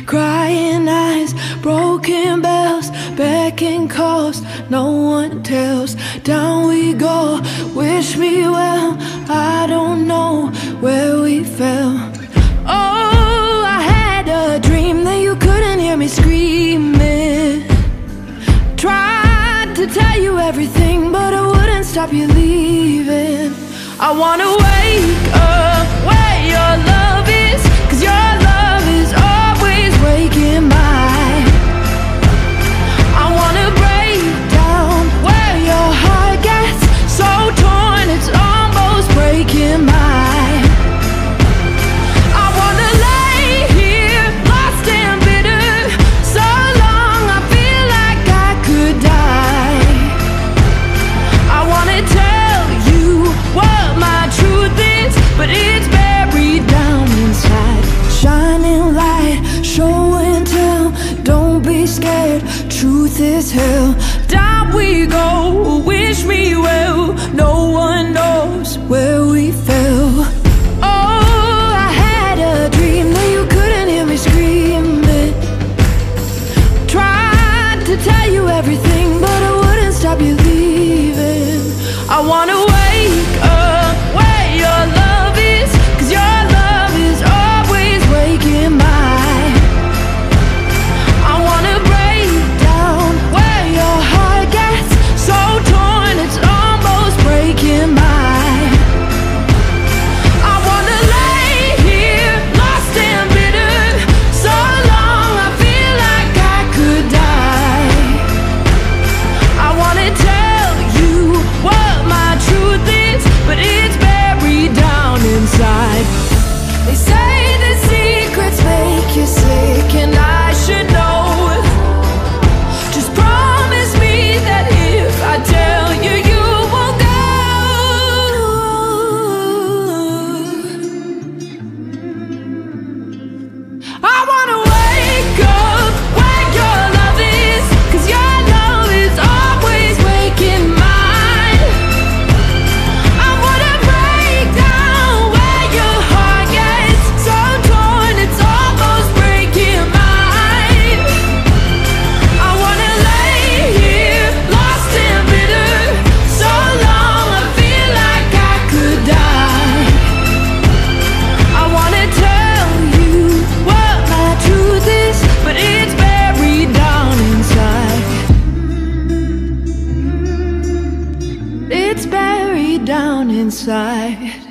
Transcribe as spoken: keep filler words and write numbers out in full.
crying eyes, broken bells, begging calls, no one tells. Down we go, wish me well, I don't know where we fell. Oh, I had a dream that you couldn't hear me screaming. Tried to tell you everything, but I wouldn't stop you leaving. I wanna wake up where your love is, 'cause your love is always waking mine. I wanna break down where your heart gets so torn it's almost breaking mine. I wanna lay here lost and bitter, so long I feel like I could die. I wanna tell you what my truth is, but it's buried down inside. Shining light, show and tell, don't be scared, truth is hell. Down we go, wish me well, no one knows where we fell. Oh, I had a dream that you couldn't hear me screaming. Tried to tell you everything, but I wouldn't stop you leaving. I wanna wake up where your love is, 'cause your love is always waking mine. I wanna break down where your heart gets so torn it's almost breaking mine. I wanna lay here lost and bitter, so long I feel like I could die. I wanna tell you what my truth is, but it's buried down inside. They say the secrets make you sick, and I should know. Just promise me that if I tell you, you won't go. I wanna wake up where your love is, 'cause your love is always waking mine. I wanna break down where your heart gets so torn it's almost breaking mine. I wanna lay here lost and bitter, so long I feel like I could die. I wanna tell you what my truth is, but it's buried down inside. It's buried down inside.